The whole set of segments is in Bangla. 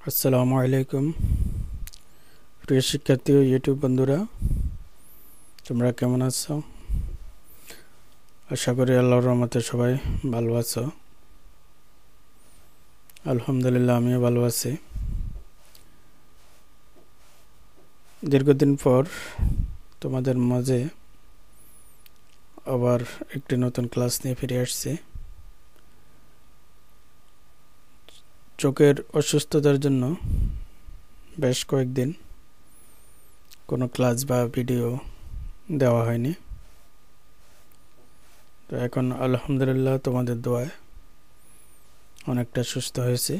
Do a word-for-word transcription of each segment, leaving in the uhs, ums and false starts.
আসসালামু আলাইকুম প্রিয় শিক্ষার্থী ও ইউটিউব বন্ধুরা, তোমরা কেমন আছো? আশা করি আল্লাহর রহমতে সবাই ভালো আছো। আলহামদুলিল্লাহ, আমিও ভালো আছি। দীর্ঘদিন পর তোমাদের মাঝে আবার একটি নতুন ক্লাস নিয়ে ফিরে আসছি। চোখের অসুস্থতার জন্য বেশ কয়েকদিন কোনো ক্লাস বা ভিডিও দেওয়া হয়নি। তো এখন আলহামদুলিল্লাহ তোমাদের দোয়ায় অনেকটা সুস্থ হয়েছি।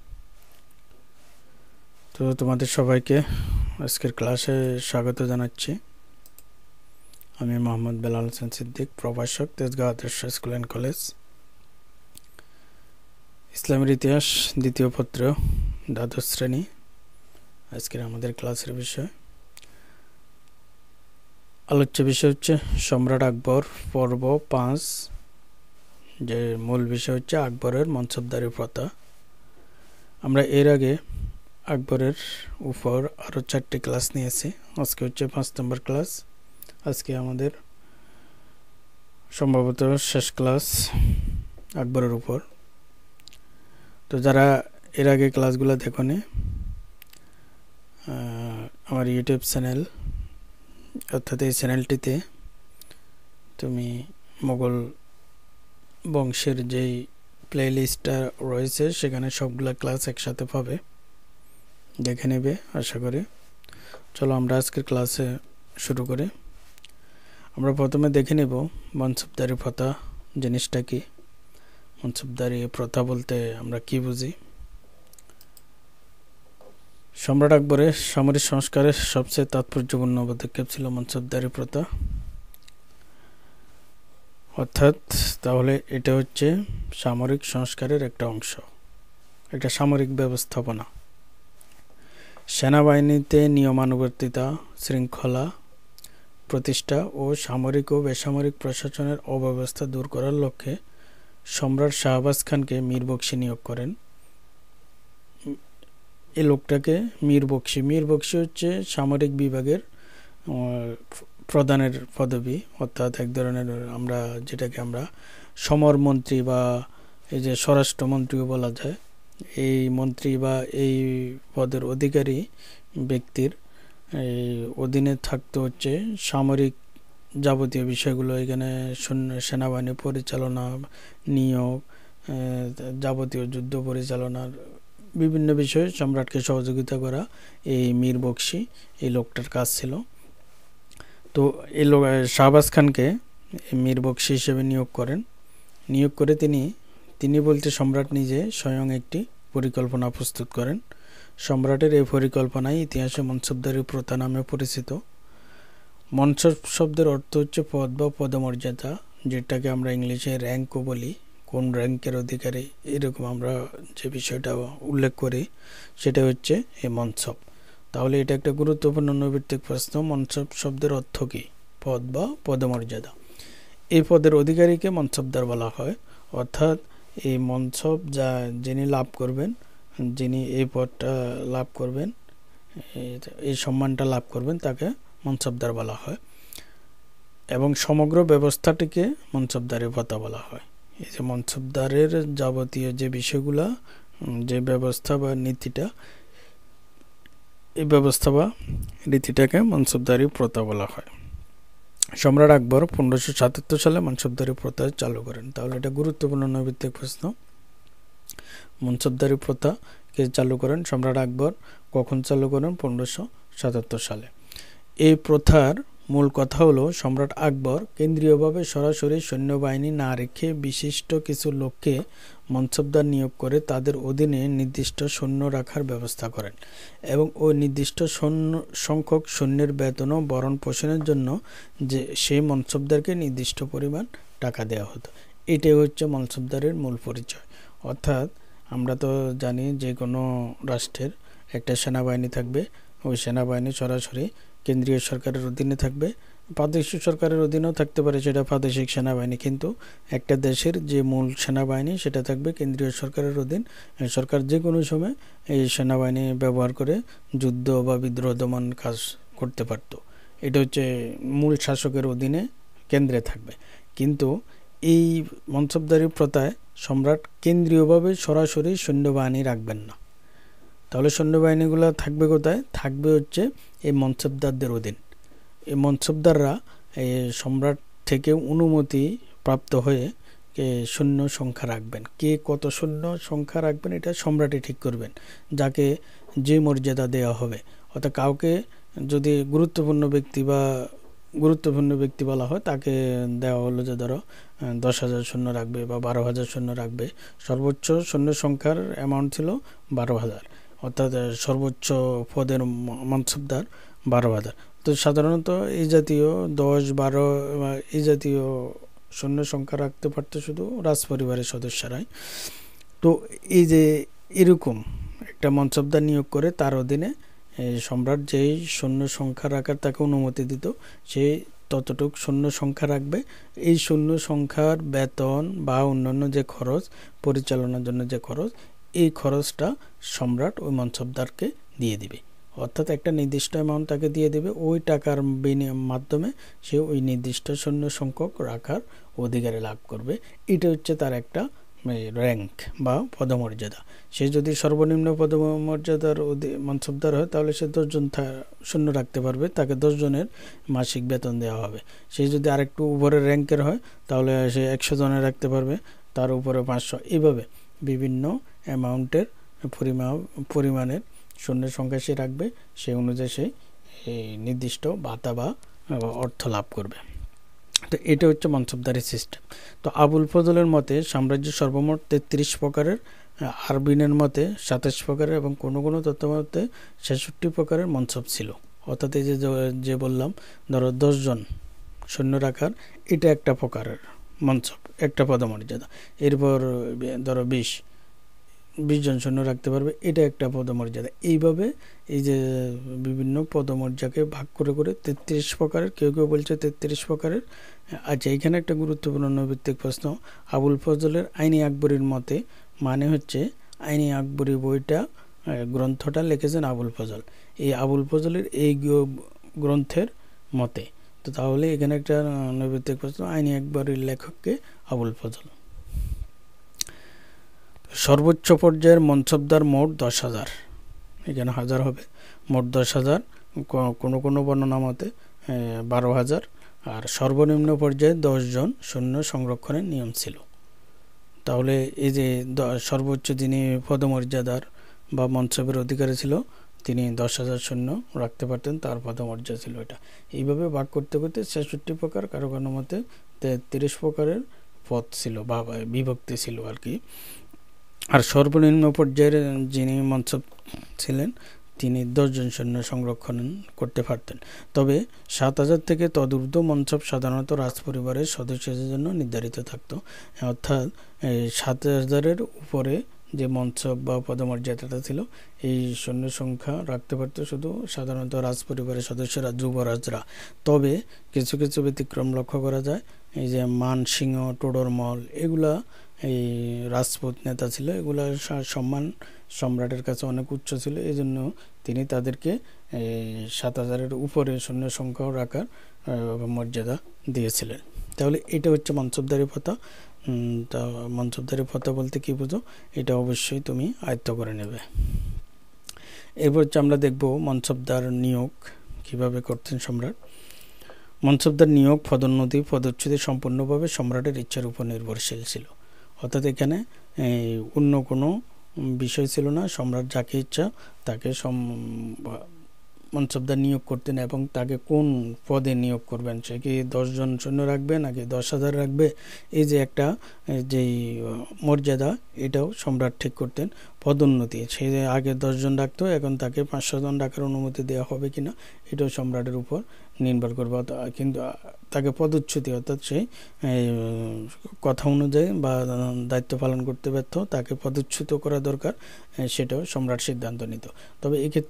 তো তোমাদের সবাইকে আজকের ক্লাসে স্বাগত জানাচ্ছি। আমি মোহাম্মদ বেলাল হোসেন সিদ্দিক, প্রভাষক, তেজগাঁও আদর্শ স্কুল অ্যান্ড কলেজ। ইসলামের ইতিহাস দ্বিতীয় পত্র, দ্বাদশ শ্রেণী। আজকের আমাদের ক্লাসের বিষয়, আলোচ্য বিষয় হচ্ছে সম্রাট আকবর, পর্ব পাঁচ। যে মূল বিষয় হচ্ছে আকবরের মনসবদারি প্রথা। আমরা এর আগে আকবরের উপর আরও চারটি ক্লাস নিয়েছি। আজকে হচ্ছে পাঁচ নম্বর ক্লাস। আজকে আমাদের সম্ভবত শেষ ক্লাস আকবরের উপর। তো যারা এর আগে ক্লাসগুলো দেখোনি, আমার ইউটিউব চ্যানেল অর্থাৎ এই চ্যানেলটিতে তুমি মোগল বংশের যেই প্লে লিস্টটা রয়েছে সেখানে সবগুলা ক্লাস একসাথে পাবে, দেখে নেবে আশা করি। চলো আমরা আজকের ক্লাসে শুরু করি। আমরা প্রথমে দেখে নেব মনসবদারি প্রথা জিনিসটা কি। মনসবদারি প্রথা বলতে আমরা কি বুঝি? সম্রাট আকবরের সামরিক সংস্কারের সবচেয়ে তাৎপর্যপূর্ণ পদক্ষেপ ছিল মনসবদারি প্রথা। অর্থাৎ তাহলে এটা হচ্ছে সামরিক সংস্কারের একটা অংশ, একটা সামরিক ব্যবস্থাপনা। সেনাবাহিনীতে নিয়মানুবর্তিতা, শৃঙ্খলা প্রতিষ্ঠা ও সামরিক ও বেসামরিক প্রশাসনের অব্যবস্থা দূর করার লক্ষ্যে সম্রাট শাহবাজ খানকে মীর বখশি নিয়োগ করেন। এই লোকটাকে মীর বখশি মীর বখশি হচ্ছে সামরিক বিভাগের প্রধানের পদবি, অর্থাৎ এক ধরনের আমরা যেটাকে আমরা সমরমন্ত্রী বা এই যে স্বরাষ্ট্রমন্ত্রীও বলা যায়। এই মন্ত্রী বা এই পদের অধিকারী ব্যক্তির এই অধীনে থাকতে হচ্ছে সামরিক যাবতীয় বিষয়গুলো। এখানে সেনাবাহিনী পরিচালনা, নিয়োগ, যাবতীয় যুদ্ধ পরিচালনার বিভিন্ন বিষয়ে সম্রাটকে সহযোগিতা করা এই মীর বখশি এই লোকটার কাজ ছিল। তো এই লোক শাহবাজ খানকে মীর বখশি হিসেবে নিয়োগ করেন। নিয়োগ করে তিনি তিনি বলতে সম্রাট নিজে স্বয়ং একটি পরিকল্পনা প্রস্তুত করেন। সম্রাটের এই পরিকল্পনায় ইতিহাসে মনসবদারি প্রথা নামে পরিচিত। মনসব শব্দের অর্থ হচ্ছে পদ বা পদমর্যাদা, যেটাকে আমরা ইংলিশে র্যাঙ্কও বলি। কোন র্যাঙ্কের অধিকারী, এরকম আমরা যে বিষয়টা উল্লেখ করি সেটা হচ্ছে এই মনসব। তাহলে এটা একটা গুরুত্বপূর্ণ নৈর্ব্যক্তিক প্রশ্ন। মনসব শব্দের অর্থ কী? পদ বা পদমর্যাদা। এই পদের অধিকারীকে মনসবদার বলা হয়। অর্থাৎ এই মনসব যা যিনি লাভ করবেন, যিনি এই পদটা লাভ করবেন, এই সম্মানটা লাভ করবেন, তাকে মনসবদার বলা হয়। এবং সমগ্র ব্যবস্থাটিকে মনসবদারি প্রথা বলা হয়। এই যে মনসবদারের যাবতীয় যে বিষয়গুলা, যে ব্যবস্থা বা নীতিটা, এই ব্যবস্থা বা রীতিটাকে মনসবদারি প্রথা বলা হয়। সম্রাট আকবর পনেরোশো সাতাত্তর সালে মনসবদারি প্রথা চালু করেন। তাহলে এটা গুরুত্বপূর্ণ নৈর্ব্যক্তিক প্রশ্ন। মনসবদারি প্রথা কে চালু করেন? সম্রাট আকবর। কখন চালু করেন? পনেরোশো সাতাত্তর সালে। এই প্রথার মূল কথা হলো সম্রাট আকবর কেন্দ্রীয়ভাবে সরাসরি সৈন্যবাহিনী না রেখে বিশিষ্ট কিছু লোককে মনসবদার নিয়োগ করে তাদের অধীনে নির্দিষ্ট সৈন্য রাখার ব্যবস্থা করেন এবং ওই নির্দিষ্ট সৈন্য সংখ্যক সৈন্যের বেতন ও ভরণ পোষণের জন্য যে সেই মনসবদারকে নির্দিষ্ট পরিমাণ টাকা দেওয়া হতো। এটাই হচ্ছে মনসবদারের মূল পরিচয়। অর্থাৎ আমরা তো জানি যে কোনো রাষ্ট্রের একটা সেনাবাহিনী থাকবে, ওই সেনাবাহিনী সরাসরি কেন্দ্রীয় সরকারের অধীনে থাকবে প্রাদেশিক সরকারের অধীনেও থাকতে পারে সেটা প্রাদেশিক সেনাবাহিনী, কিন্তু একটা দেশের যে মূল সেনাবাহিনী সেটা থাকবে কেন্দ্রীয় সরকারের অধীন। সরকার যে কোনো সময় এই সেনাবাহিনী ব্যবহার করে যুদ্ধ বা বিদ্রোহ দমন কাজ করতে পারত। এটা হচ্ছে মূল শাসকের অধীনে কেন্দ্রে থাকবে। কিন্তু এই মনসবদারি প্রথায় সম্রাট কেন্দ্রীয়ভাবে সরাসরি সৈন্যবাহিনী রাখবেন না। তাহলে সৈন্যবাহিনীগুলো থাকবে কোথায়? থাকবে হচ্ছে এই মনসবদারদের অধীন। এই মনসবদাররা এই সম্রাট থেকে অনুমতি প্রাপ্ত হয়ে সৈন্য সংখ্যা রাখবেন। কে কত সৈন্য সংখ্যা রাখবেন এটা সম্রাটই ঠিক করবেন, যাকে যে মর্যাদা দেওয়া হবে। অর্থাৎ কাউকে যদি গুরুত্বপূর্ণ ব্যক্তি বা গুরুত্বপূর্ণ ব্যক্তি বলা হয়, তাকে দেওয়া হলো যে ধরো দশ হাজার সৈন্য রাখবে বা বারো হাজার সৈন্য রাখবে। সর্বোচ্চ সৈন্য সংখ্যার অ্যামাউন্ট ছিল বারো হাজার, অর্থাৎ সর্বোচ্চ পদের মনসবদার বারো হাজার। তো সাধারণত এই জাতীয় দশ বারো এই জাতীয় সৈন্য সংখ্যা রাখতে পারতো শুধু রাজপরিবারের সদস্যরাই। তো এই যে এরকম একটা মনসবদার নিয়োগ করে তার অধীনে সম্রাট যেই সৈন্য সংখ্যা রাখার তাকে অনুমতি দিত, সে ততটুক সৈন্য সংখ্যা রাখবে। এই সৈন্য সংখ্যার বেতন বা অন্যান্য যে খরচ, পরিচালনার জন্য যে খরচ, এই খরচটা সম্রাট ওই মনসবদারকে দিয়ে দিবে। অর্থাৎ একটা নির্দিষ্ট অ্যামাউন্ট তাকে দিয়ে দেবে, ওই টাকার বিনিময়ের মাধ্যমে সে ওই নির্দিষ্ট সৈন্য সংখ্যক রাখার অধিকারে লাভ করবে। এটা হচ্ছে তার একটা র্যাঙ্ক বা পদমর্যাদা। সে যদি সর্বনিম্ন পদমর্যাদার মনসবদার হয় তাহলে সে দশজন সৈন্য রাখতে পারবে, তাকে দশ জনের মাসিক বেতন দেওয়া হবে। সে যদি আরেকটু উপরের র্যাঙ্কের হয় তাহলে সে একশো জনের রাখতে পারবে, তার উপরে পাঁচশো। এইভাবে বিভিন্ন অ্যামাউন্টের পরিমা পরিমাণের সৈন্যের সংখ্যা সে রাখবে, সেই অনুযায়ী সে নির্দিষ্ট ভাতা বা অর্থ লাভ করবে। তো এটা হচ্ছে মনসবদারি সিস্টেম। তো আবুল ফজলের মতে সাম্রাজ্যের সর্বমোট তেত্রিশ প্রকারের, আরবিনের মতে সাতাশ প্রকারের এবং কোনো কোনো তথ্য মতে ছেষট্টি প্রকারের মনসব ছিল। অর্থাৎ এই যে যে বললাম ধরো দশজন সৈন্য রাখার, এটা একটা প্রকারের মনসব, একটা পদমর্যাদা। এরপর ধরো বিশ বিশ জন সৈন্য রাখতে পারবে, এটা একটা পদমর্যাদা। এইভাবে এই যে বিভিন্ন পদমর্যাদাকে ভাগ করে করে তেত্রিশ প্রকারের, কেউ কেউ বলছে তেত্রিশ প্রকারের। আচ্ছা, এখানে একটা গুরুত্বপূর্ণ নৈবিত্তিক প্রশ্ন। আবুল ফজলের আইনি আকবরীর মতে মানে হচ্ছে আইনি আকবরী বইটা, গ্রন্থটা লিখেছেন আবুল ফজল। এই আবুল ফজলের এই গ্রন্থের মতে, তো তাহলে এখানে একটা নৈবিত্তিক প্রশ্ন, আইনি আকবরীর লেখককে আবুল ফজল। সর্বোচ্চ পর্যায়ের মনসবদার মোট দশ হাজার, এখানে হাজার হবে, মোট দশ হাজার, কোনো কোনো বর্ণনা মতে বারো হাজার। আর সর্বনিম্ন পর্যায়ে দশজন সৈন্য সংরক্ষণের নিয়ম ছিল। তাহলে এই যে সর্বোচ্চ যিনি পদমর্যাদার বা মনসবের অধিকারী ছিল, তিনি দশ হাজার সৈন্য রাখতে পারতেন, তার পদমর্যাদা ছিল এটা। এইভাবে ভাগ করতে করতে ছেষট্টি প্রকার, কারো কারো মতে তিরিশ প্রকারের পদ ছিল বা বিভক্তি ছিল আর কি। আর সর্বনিম্ন পর্যায়ের যিনি মনসব ছিলেন তিনি দশজন সৈন্য সংরক্ষণ করতে পারতেন। তবে সাত হাজার থেকে তদূর্ধ্ব মনসব সাধারণত রাজপরিবারের সদস্যদের জন্য নির্ধারিত থাকতো। অর্থাৎ সাত হাজারের উপরে যে মনসব বা পদমর্যাদাটা ছিল, এই সৈন্য সংখ্যা রাখতে পারত শুধু সাধারণত রাজপরিবারের সদস্যরা, যুবরাজরা। তবে কিছু কিছু ব্যতিক্রম লক্ষ্য করা যায়। এই যে মান সিংহ, টোডরমল, এগুলা এই রাজপুত নেতা ছিল, এগুলা সম্মান সম্রাটের কাছে অনেক উচ্চ ছিল, এই জন্য তিনি তাদেরকে সাত হাজারের উপরে সৈন্য সংখ্যাও রাখার মর্যাদা দিয়েছিলেন। তাহলে এটা হচ্ছে মনসবদারি প্রথা। তা মনসবদারি প্রথা বলতে কি বুঝো, এটা অবশ্যই তুমি আয়ত্ত করে নেবে। এরপর হচ্ছে আমরা দেখব মনসবদার নিয়োগ কিভাবে করতেন সম্রাট। মনসবদার নিয়োগ, পদোন্নতি, পদচ্যুতি সম্পূর্ণভাবে সম্রাটের ইচ্ছার উপর নির্ভরশীল ছিল। অর্থাৎ এখানে অন্য কোনো বিষয় ছিল না, সম্রাট যাকে ইচ্ছা তাকে মনসবদার নিয়োগ করতেন এবং তাকে কোন পদে নিয়োগ করবেন, সে কি দশজন সৈন্য রাখবে নাকি দশ হাজার রাখবে, এই যে একটা যেই মর্যাদা, এটাও সম্রাট ঠিক করতেন। পদোন্নতি, সে আগে দশজন রাখতো, এখন তাকে পাঁচশো জন রাখার অনুমতি দেওয়া হবে কিনা, এটাও সম্রাটের উপর নির্ভর করবে। কিন্তু তাকে পদচ্যুতি, অর্থাৎ সে কথা অনুযায়ী বা দায়িত্ব পালন করতে ব্যর্থ, তাকে পদচ্যুত করা দরকার, সেটাও সম্রাট সিদ্ধান্ত নিত। তবে এক্ষেত্রে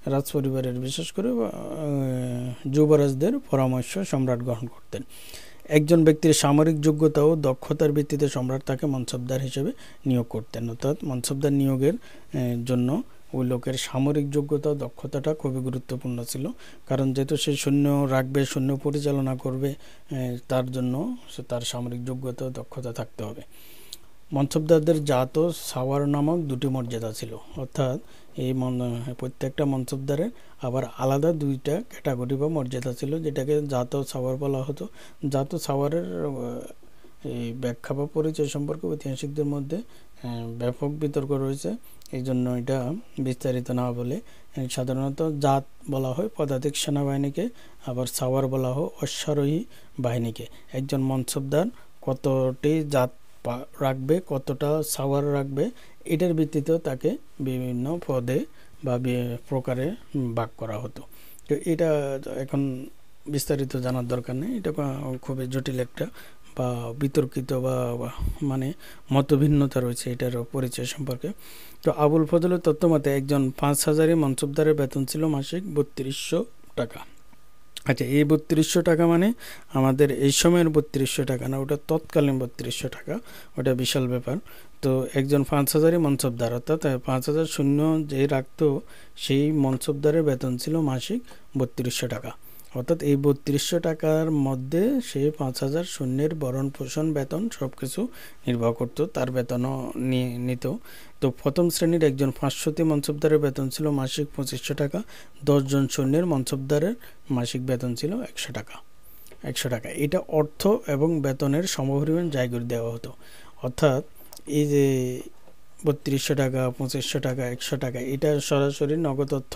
রাজ পরিবারের বিশেষ করে যুবরাজদের পরামর্শ সম্রাট গ্রহণ করতেন। একজন ব্যক্তির সামরিক যোগ্যতা ও দক্ষতার ভিত্তিতে সম্রাট তাকে মনসবদার হিসেবে নিয়োগ করতেন। অর্থাৎ মনসবদার নিয়োগের জন্য ওই লোকের সামরিক যোগ্যতা ও দক্ষতাটা খুবই গুরুত্বপূর্ণ ছিল, কারণ যেহেতু সে সৈন্য রাখবে, সৈন্য পরিচালনা করবে, তার জন্য সে তার সামরিক যোগ্যতা ও দক্ষতা থাকতে হবে। মনসবদারদের জাত ও সাওয়ার নামক দুটি মর্যাদা ছিল, অর্থাৎ এই প্রত্যেকটা মনসবদারের আবার আলাদা দুইটা ক্যাটাগরি বা মর্যাদা ছিল, যেটাকে জাত ও সাওয়ার বলা হতো। জাত ও সাওয়ারের এই ব্যাখ্যা বা পরিচয় সম্পর্কে ঐতিহাসিকদের মধ্যে ব্যাপক বিতর্ক রয়েছে, এই জন্য এটা বিস্তারিত না বলে সাধারণত জাত বলা হয় পদাতিক সেনাবাহিনীকে, আবার সাওয়ার বলা হয় অশ্বারোহী বাহিনীকে। একজন মনসবদার কতটি জাত রাখবে, কতটা সাওয়ার রাখবে, এটার ভিত্তিতেও তাকে বিভিন্ন পদে বা প্রকারে ভাগ করা হতো। তো এটা এখন বিস্তারিত জানার দরকার নেই, এটা খুবই জটিল একটা বা বিতর্কিত বা মানে মতভিন্নতা রয়েছে এটার পরিচয় সম্পর্কে। তো আবুল ফজলের তথ্য মতে একজন পাঁচ হাজারি মনসবদারের বেতন ছিল মাসিক বত্রিশশো টাকা। আচ্ছা, এই বত্রিশশো টাকা মানে আমাদের এই সময়ের বত্রিশশো টাকা না, ওটা তৎকালীন বত্রিশশো টাকা, ওটা বিশাল ব্যাপার। তো একজন পাঁচ হাজারি মনসবদার, অর্থাৎ পাঁচ হাজার শূন্য যে রাখতো সেই মনসবদারের বেতন ছিল মাসিক বত্রিশশো টাকা। অর্থাৎ এই বত্রিশশো টাকার মধ্যে সে পাঁচ হাজার সৈন্যের ভরণ পোষণ বেতন সব কিছু নির্বাহ করতো, তার বেতনও নিত। তো প্রথম শ্রেণীর একজন পাঁচশোটি মনসবদারের বেতন ছিল মাসিক পঁচিশশো টাকা, দশজন সৈন্যের মনসবদারের মাসিক বেতন ছিল একশো টাকা একশো টাকা এটা অর্থ এবং বেতনের সমপরিমাণ জায়গা দেওয়া হতো। অর্থাৎ এই যে বত্রিশশো টাকা, পঁচিশশো টাকা, একশো টাকা, এটা সরাসরি নগদ অর্থ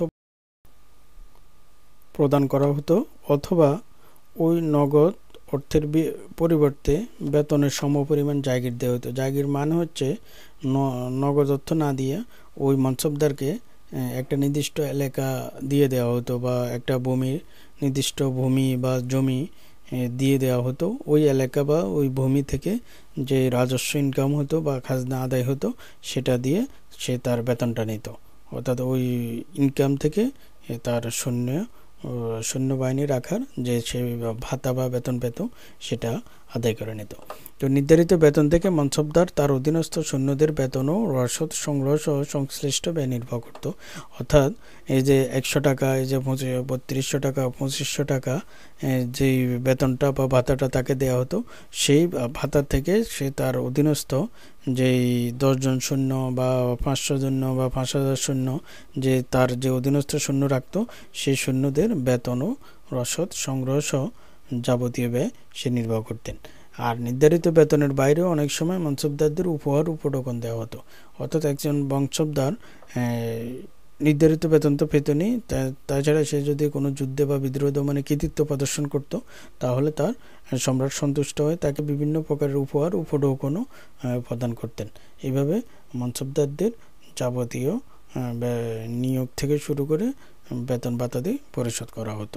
প্রদান করা হতো, অথবা ওই নগদ অর্থের পরিবর্তে বেতনের সমপরিমাণ জায়গির দেওয়া হতো। জায়গির মানে হচ্ছে নগদ অর্থ না দিয়ে ওই মনসবদারকে একটা নির্দিষ্ট এলাকা দিয়ে দেওয়া হতো, বা একটা ভূমির নির্দিষ্ট ভূমি বা জমি দিয়ে দেওয়া হতো। ওই এলাকা বা ওই ভূমি থেকে যে রাজস্ব ইনকাম হতো বা খাজনা আদায় হতো, সেটা দিয়ে সে তার বেতনটা নিত। অর্থাৎ ওই ইনকাম থেকে তার সৈন্য সৈন্যবাহিনী রাখার যে সে ভাতা বা বেতন পেত, সেটা আদায় করে নিত। তো নির্ধারিত বেতন থেকে মনসবদার তার অধীনস্থ সৈন্যদের বেতন ও রসদ সংগ্রহ সহ সংশ্লিষ্ট ব্যয় নির্বাহ করত। অর্থাৎ এই যে একশো টাকা, এই যে বত্রিশশো টাকা, পঁচিশশো টাকা যেই বেতনটা বা ভাতাটা তাকে দেওয়া হতো, সেই ভাতা থেকে সে তার অধীনস্থ যেই দশজন সৈন্য বা পাঁচশো জন্য বা পাঁচ হাজার সৈন্য যে তার যে অধীনস্থ সৈন্য রাখত, সেই সৈন্যদের বেতন ও রসদ সংগ্রহ সহ যাবতীয় ব্যয় সে নির্বাহ করতেন। আর নির্ধারিত বেতনের বাইরেও অনেক সময় মনসবদারদের উপহার উপঢৌকন দেওয়া হতো। অর্থাৎ একজন বংশবদার নির্ধারিত বেতন তো পেতনি, তাছাড়া সে যদি কোনো যুদ্ধে বা বিদ্রোহ দমনে কৃতিত্ব প্রদর্শন করত, তাহলে তার সম্রাট সন্তুষ্ট হয়ে তাকে বিভিন্ন প্রকারের উপহার উপঢৌকনও প্রদান করতেন। এইভাবে মনসবদারদের যাবতীয় নিয়োগ থেকে শুরু করে বেতন ভাতাদি পরিশোধ করা হতো।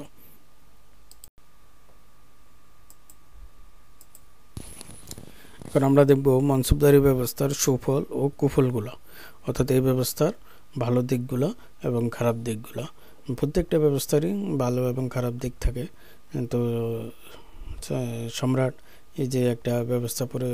এখন আমরা দেখব মনসবদারি ব্যবস্থার সুফল ও কুফলগুলো, অর্থাৎ এই ব্যবস্থার ভালো দিকগুলো এবং খারাপ দিকগুলো। প্রত্যেকটা ব্যবস্থারই ভালো এবং খারাপ দিক থাকে। তো সম্রাট এই যে একটা ব্যবস্থা পরে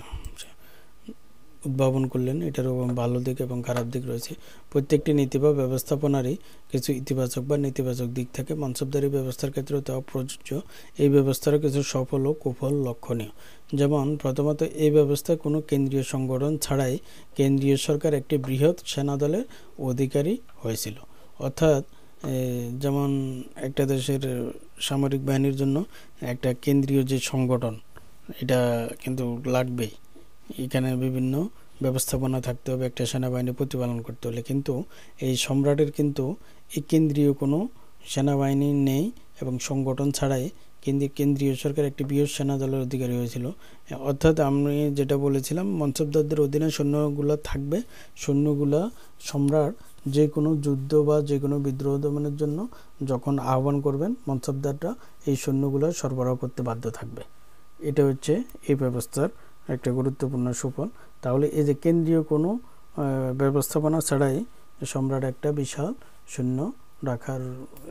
উদ্ভাবন করলেন, এটারও ভালো দিক এবং খারাপ দিক রয়েছে। প্রত্যেকটি নীতি বা ব্যবস্থাপনারই কিছু ইতিবাচক বা নেতিবাচক দিক থাকে। মনসবদারি ব্যবস্থার ক্ষেত্রে তা প্রযোজ্য। এই ব্যবস্থার কিছু সফল ও কুফল লক্ষণীয়। যেমন প্রথমত, এই ব্যবস্থায় কোনো কেন্দ্রীয় সংগঠন ছাড়াই কেন্দ্রীয় সরকার একটি বৃহৎ সেনাদলের অধিকারী হয়েছিল। অর্থাৎ যেমন একটা দেশের সামরিক বাহিনীর জন্য একটা কেন্দ্রীয় যে সংগঠন, এটা কিন্তু লাগবেই। এখানে বিভিন্ন ব্যবস্থাপনা থাকতে হবে একটা সেনাবাহিনী প্রতিপালন করতে হলে, কিন্তু এই সম্রাটের কিন্তু এই কেন্দ্রীয় কোনো সেনাবাহিনী নেই এবং সংগঠন ছাড়াই কিন্তু কেন্দ্রীয় সরকার একটি বৃহৎ সেনাদলের অধিকারী হয়েছিল। অর্থাৎ আমি যেটা বলেছিলাম, মনসবদারদের অধীনে সৈন্যগুলো থাকবে। সৈন্যগুলা সম্রাট যে কোনো যুদ্ধ বা যে কোনো বিদ্রোহ দমনের জন্য যখন আহ্বান করবেন, মনসবদাররা এই সৈন্যগুলো সরবরাহ করতে বাধ্য থাকবে। এটা হচ্ছে এই ব্যবস্থার একটা গুরুত্বপূর্ণ সুফল। তাহলে এই যে কেন্দ্রীয় কোনো ব্যবস্থাপনা ছাড়াই সম্রাট একটা বিশাল সৈন্য রাখার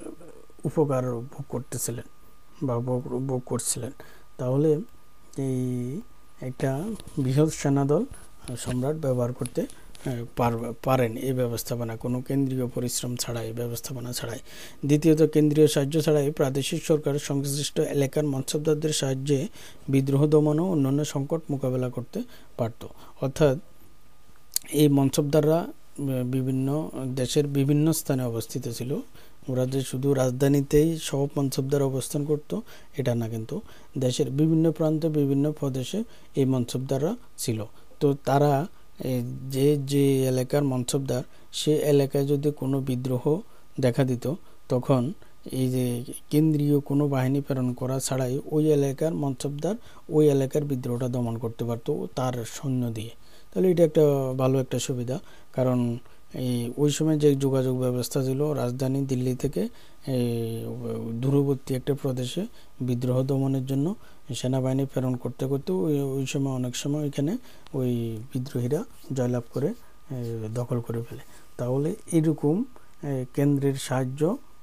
উপকার ভোগ করতেছিলেন বা ভোগ করছিলেন। তাহলে এই একটা বৃহৎ সেনাদল সম্রাট ব্যবহার করতে পারেন এই ব্যবস্থাপনা, কোনো কেন্দ্রীয় পরিশ্রম ছাড়াই, ব্যবস্থাপনা ছাড়াই। দ্বিতীয়ত, কেন্দ্রীয় সাহায্য ছাড়াই প্রাদেশিক সরকার সংশ্লিষ্ট এলাকার মৎস্যদারদের সাহায্যে বিদ্রোহ দমন ও অন্যান্য সংকট মোকাবেলা করতে পারত। অর্থাৎ এই মৎস্যদাররা বিভিন্ন দেশের বিভিন্ন স্থানে অবস্থিত ছিল। ওরা যে শুধু রাজধানীতেই সব মৎস্যদার অবস্থান করত এটা না, কিন্তু দেশের বিভিন্ন প্রান্তে বিভিন্ন প্রদেশে এই মৎস্যদাররা ছিল। তো তারা যে যে এলাকার মৎস্যদার, সে এলাকায় যদি কোনো বিদ্রোহ দেখা দিত, তখন এই যে কেন্দ্রীয় কোনো বাহিনী প্রেরণ করা ছাড়াই ওই এলাকার মৎস্যদার ওই এলাকার বিদ্রোহটা দমন করতে পারত তার সৈন্য দিয়ে। তাহলে এটা একটা ভালো একটা সুবিধা, কারণ এই ওই সময় যে যোগাযোগ ব্যবস্থা ছিল, রাজধানী দিল্লি থেকে এই দূরবর্তী একটা প্রদেশে বিদ্রোহ দমনের জন্য সেনাবাহিনী প্রেরণ করতে করতে ওই ওই সময় অনেক সময় এখানে ওই বিদ্রোহীরা জয়লাভ করে দখল করে ফেলে। তাহলে এরকম কেন্দ্রের সাহায্য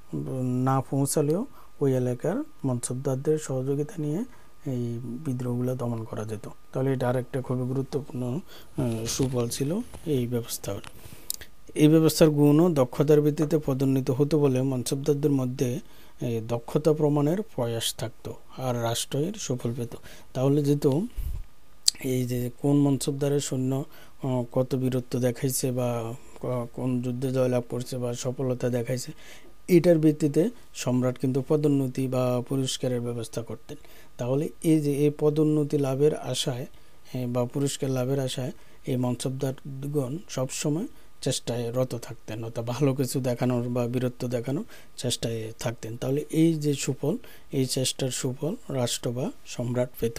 না পৌঁছালেও ওই এলাকার মৎস্যদারদের সহযোগিতা নিয়ে এই বিদ্রোহগুলো দমন করা যেত। তাহলে এটা আরেকটা খুবই গুরুত্বপূর্ণ সুফল ছিল এই ব্যবস্থার। এই ব্যবস্থার গুণ ও দক্ষতার ভিত্তিতে পদোন্নতি হতো বলে মৎস্যদারদের মধ্যে দক্ষতা প্রমাণের প্রয়াস থাকতো আর রাষ্ট্রের সুফল পেত। তাহলে যেহেতু এই যে কোন মৎস্যদারের সৈন্য কত বীরত্ব দেখাইছে বা কোন যুদ্ধে জয়লাভ করছে বা সফলতা দেখাইছে, এটার ভিত্তিতে সম্রাট কিন্তু পদোন্নতি বা পুরস্কারের ব্যবস্থা করতেন। তাহলে এই যে এই পদোন্নতি লাভের আশায় বা পুরস্কার লাভের আশায় এই মৎস্যদারগণ সবসময় চেষ্টায় রত থাকতেন, অর্থাৎ ভালো কিছু দেখানোর বা বীরত্ব দেখানোর চেষ্টায় থাকতেন। তাহলে এই যে সুফল, এই চেষ্টার সুফল রাষ্ট্র বা সম্রাট পেত।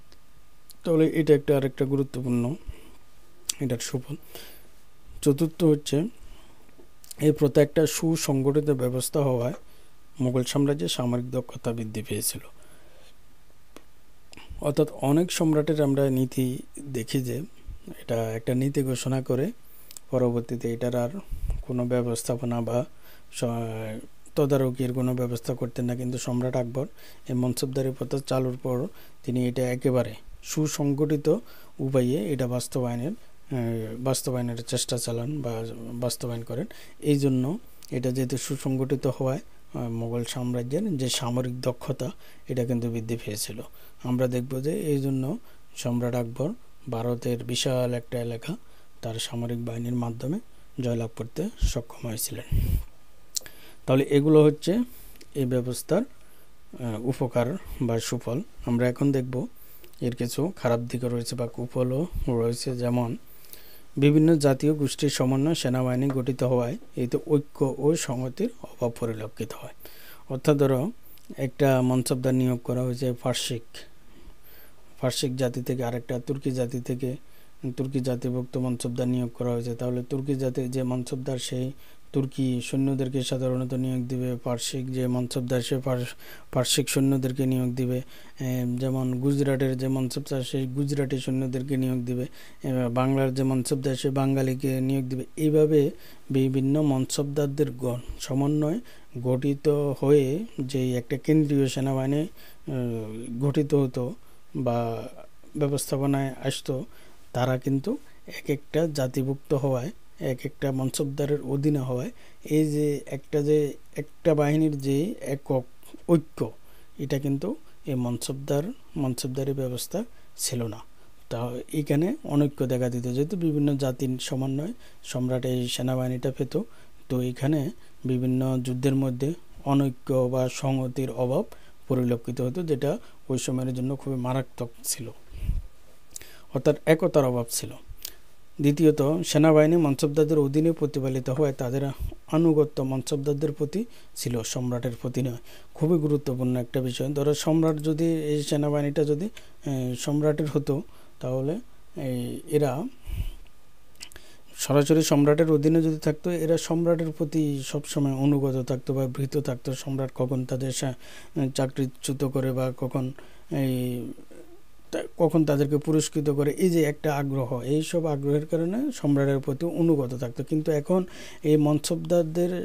তাহলে এটা একটা আরেকটা গুরুত্বপূর্ণ এটার সুফল। চতুর্থ হচ্ছে, এই প্রত্যেকটা সুসংগঠিত ব্যবস্থা হওয়ায় মুঘল সাম্রাজ্যের সামরিক দক্ষতা বৃদ্ধি পেয়েছিল। অর্থাৎ অনেক সম্রাটের আমরা নীতি দেখি যে এটা একটা নীতি ঘোষণা করে পরবর্তীতে এটার আর কোনো ব্যবস্থাপনা বা তদারকির কোনো ব্যবস্থা করতেন না। কিন্তু সম্রাট আকবর এই মনসবদারি প্রথা চালুর পর তিনি এটা একেবারে সুসংগঠিত উপায়ে এটা বাস্তবায়নের বাস্তবায়নের চেষ্টা চালান বা বাস্তবায়ন করেন। এই জন্য এটা যেহেতু সুসংগঠিত হওয়ায় মোগল সাম্রাজ্যের যে সামরিক দক্ষতা এটা কিন্তু বৃদ্ধি পেয়েছিল। আমরা দেখব যে এই জন্য সম্রাট আকবর ভারতের বিশাল একটা এলাকা তার সামরিক বাহিনীর মাধ্যমে জয়লাভ করতে সক্ষম হয়েছিলেন। তাহলে এগুলো হচ্ছে এই ব্যবস্থার উপকার বা সুফল। আমরা এখন দেখব এর কিছু খারাপ দিকও রয়েছে বা কুফলও রয়েছে। যেমন বিভিন্ন জাতীয় গোষ্ঠীর সমন্বয় সেনাবাহিনী গঠিত হওয়ায় এতে ঐক্য ও সংহতির অভাব পরিলক্ষিত হয়। অর্থাৎ ধরো একটা মনসবদার নিয়োগ করা হয়েছে ফার্সিক ফার্সিক জাতি থেকে, আরেকটা তুর্কি জাতি থেকে তুর্কি জাতিভুক্ত মনসবদার নিয়োগ করা হয়েছে। তাহলে তুর্কি জাতির যে মনসবদার সেই তুর্কি সৈন্যদেরকে সাধারণত নিয়োগ দিবে, পার্শ্বিক যে মনসবদার সে পার্শ্বিক সৈন্যদেরকে নিয়োগ দিবে। যেমন গুজরাটের যে মনসবদার সেই গুজরাটি সৈন্যদেরকে নিয়োগ দিবে, বাংলার যে মনসবদার সে বাঙালিকে নিয়োগ দিবে। এইভাবে বিভিন্ন মনসবদারদের সমন্বয় গঠিত হয়ে যে একটা কেন্দ্রীয় সেনাবাহিনী গঠিত হতো বা ব্যবস্থাপনায় আসতো, তারা কিন্তু এক একটা জাতিভুক্ত হওয়ায় এক একটা মনসবদারের অধীনে হওয়ায় এই যে একটা যে একটা বাহিনীর যে একক ঐক্য এটা কিন্তু এই মনসবদার মনসবদারি ব্যবস্থা ছিল না। তা এখানে অনৈক্য দেখা দিত, যেহেতু বিভিন্ন জাতির সমন্বয় সম্রাট এই সেনাবাহিনীটা পেত। তো এখানে বিভিন্ন যুদ্ধের মধ্যে অনৈক্য বা সংহতির অভাব পরিলক্ষিত হতো, যেটা ওই সময়ের জন্য খুবই মারাত্মক ছিল, অর্থাৎ একতার অভাব ছিল। দ্বিতীয়ত, সেনাবাহিনী মনসবদারদের অধীনে প্রতিপালিত হওয়ায় তাদের আনুগত্য মনসবদারদের প্রতি ছিল, সম্রাটের প্রতি নয়। খুবই গুরুত্বপূর্ণ একটা বিষয়। ধরো সম্রাট যদি এই সেনাবাহিনীটা যদি সম্রাটের হতো, তাহলে এরা সরাসরি সম্রাটের অধীনে যদি থাকতো, এরা সম্রাটের প্রতি সবসময় অনুগত থাকতো বা ভীত থাকতো। সম্রাট কখন তাদের চাকরিচ্যুত করে বা কখন এই কখন তাদেরকে পুরস্কৃত করে, এই যে একটা আগ্রহ, এই সব আগ্রহের কারণে সম্রাটের প্রতি অনুগত থাকতো। কিন্তু এখন এই মনসবদারদের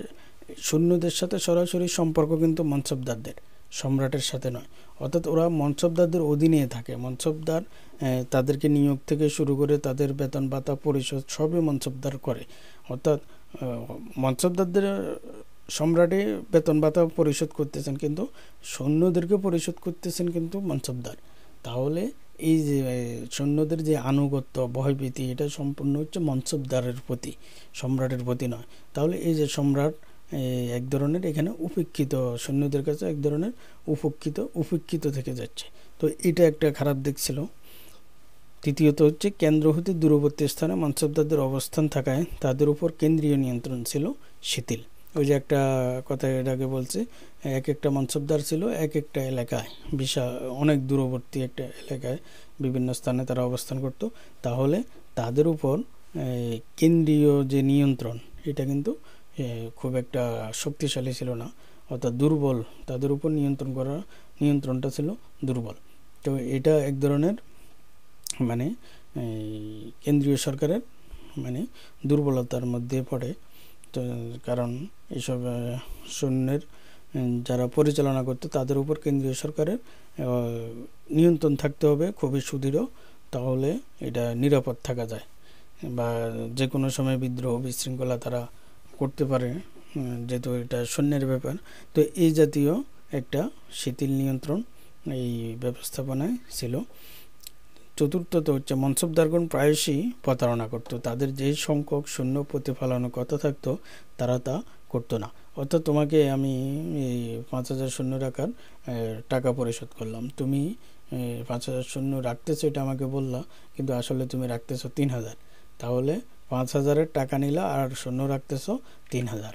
সৈন্যদের সাথে সরাসরি সম্পর্ক কিন্তু মনসবদারদের, সম্রাটের সাথে নয়। অর্থাৎ ওরা মনসবদারদের অধীনে থাকে। মনসবদার তাদেরকে নিয়োগ থেকে শুরু করে তাদের বেতন ভাতা পরিশোধ সবই মনসবদার করে। অর্থাৎ মনসবদারদের সম্রাটে বেতন ভাতা পরিশোধ করতেছেন, কিন্তু সৈন্যদেরকে পরিশোধ করতেছেন কিন্তু মনসবদার। তাহলে এই যে সৈন্যদের যে আনুগত্য, ভয়ভীতি, এটা সম্পূর্ণ হচ্ছে মনসবদারের প্রতি, সম্রাটের প্রতি নয়। তাহলে এই যে সম্রাট এক ধরনের এখানে উপেক্ষিত, সৈন্যদের কাছে এক ধরনের উপেক্ষিত উপেক্ষিত থেকে যাচ্ছে। তো এটা একটা খারাপ দিক ছিল। তৃতীয়ত হচ্ছে কেন্দ্র হতে দূরবর্তী স্থানে মনসবদারদের অবস্থান থাকায় তাদের উপর কেন্দ্রীয় নিয়ন্ত্রণ ছিল শিথিল। ওই যে একটা কথা এটাকে বলছে, এক একটা মনসবদার ছিল এক একটা এলাকায়, বিশাল অনেক দূরবর্তী একটা এলাকায় বিভিন্ন স্থানে তারা অবস্থান করত। তাহলে তাদের উপর কেন্দ্রীয় যে নিয়ন্ত্রণ, এটা কিন্তু খুব একটা শক্তিশালী ছিল না, অর্থাৎ দুর্বল। তাদের উপর নিয়ন্ত্রণ করা নিয়ন্ত্রণটা ছিল দুর্বল। তো এটা এক ধরনের মানে কেন্দ্রীয় সরকারের মানে দুর্বলতার মধ্যে পড়ে। তো কারণ এইসব সৈন্যের যারা পরিচালনা করতো তাদের উপর কেন্দ্রীয় সরকারের নিয়ন্ত্রণ থাকতে হবে খুবই সুদৃঢ়, তাহলে এটা নিরাপদ থাকা যায়, বা যে কোনো সময় বিদ্রোহ বিশৃঙ্খলা তারা করতে পারে, যেহেতু এটা সৈন্যের ব্যাপার। তো এই জাতীয় একটা শিথিল নিয়ন্ত্রণ এই ব্যবস্থাপনায় ছিল। চতুর্থত হচ্ছে মনসবদারগণ প্রায়শই প্রতারণা করতো। তাদের যেই সংখ্যক সৈন্য প্রতিফলনের কথা থাকতো তারা তা করতো না। অর্থাৎ তোমাকে আমি এই পাঁচ হাজার সৈন্য রাখার টাকা পরিশোধ করলাম, তুমি পাঁচ হাজার সৈন্য রাখতেছো এটা আমাকে বললা, কিন্তু আসলে তুমি রাখতেছো তিন হাজার। তাহলে পাঁচ হাজারের টাকা নিলা আর সৈন্য রাখতেছো তিন হাজার।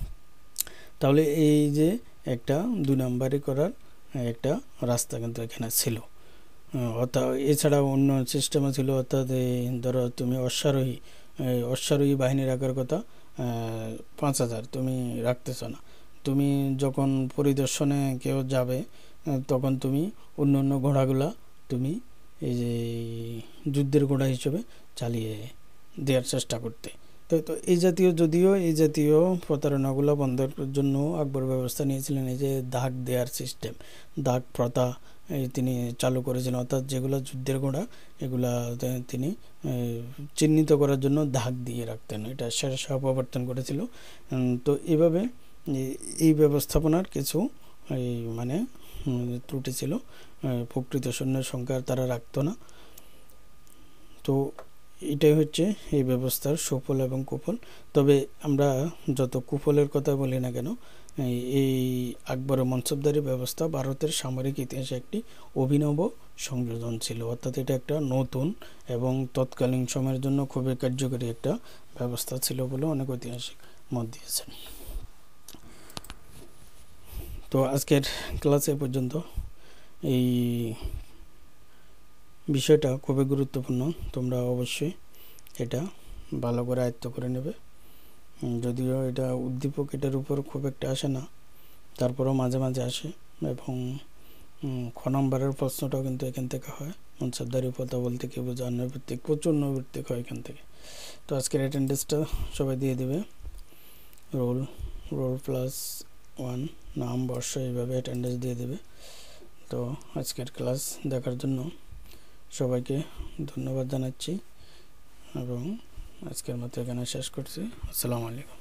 তাহলে এই যে একটা দুই নাম্বারি করার একটা রাস্তা কিন্তু এখানে ছিল। অর্থাৎ এছাড়া অন্য সিস্টেমও ছিল। অর্থাৎ ধরো তুমি অশ্বারোহী অশ্বারোহী বাহিনী রাখার কথা, পাঁচ হাজার তুমি রাখতেছ না। তুমি যখন পরিদর্শনে কেউ যাবে তখন তুমি অন্য অন্য ঘোড়াগুলা তুমি এই যে যুদ্ধের ঘোড়া হিসেবে চালিয়ে দেওয়ার চেষ্টা করতে। তো তো এই জাতীয় যদিও এই জাতীয় প্রতারণাগুলো বন্ধের জন্য আকবর ব্যবস্থা নিয়েছিলেন। এই যে দাগ দেওয়ার সিস্টেম, দাগ প্রথা তিনি চালু করেছিলেন। অর্থাৎ যেগুলো যুদ্ধের ঘোড়া এগুলা তিনি চিহ্নিত করার জন্য দাগ দিয়ে রাখতেন। এটা শের শাহ প্রবর্তন করেছিল। তো এইভাবে এই ব্যবস্থাপনার কিছু এই মানে ত্রুটি ছিল। প্রকৃত সৈন্যের সংখ্যা তারা রাখতো না। তো এটাই হচ্ছে এই ব্যবস্থার সুফল এবং কুফল। তবে আমরা যত কুফলের কথা বলি না কেন, এই আকবরের মনসবদারি ব্যবস্থা ভারতের সামরিক ইতিহাসে একটি অভিনব সংযোজন ছিল। অর্থাৎ এটা একটা নতুন এবং তৎকালীন সময়ের জন্য খুবই কার্যকরী একটা ব্যবস্থা ছিল বলে অনেক ঐতিহাসিক মত দিয়েছেন। তো আজকের ক্লাস এ পর্যন্ত। এই বিষয়টা খুবই গুরুত্বপূর্ণ, তোমরা অবশ্যই এটা ভালো করে আয়ত্ত করে নেবে। যদিও এটা উদ্দীপক এটার উপর খুব একটা আসে না, তারপরেও মাঝে মাঝে আসে। এবং খ নম্বরের প্রশ্নটাও কিন্তু এখান থেকে হয়। মনসবদারি প্রথা বলতে কি বোঝায়, নৈর্ভিত্তিক, প্রচুর নৈর্ভিত্তিক হয় এখান থেকে। তো আজকের অ্যাটেন্ডেন্সটা সবাই দিয়ে দেবে। রোল রোল প্লাস ওয়ান, নাম, বর্ষ, এইভাবে অ্যাটেন্ডেন্স দিয়ে দেবে। তো আজকের ক্লাস দেখার জন্য সবাইকে ধন্যবাদ জানাচ্ছি এবং আজকের মতো এখানে শেষ করছি। আসসালামু আলাইকুম।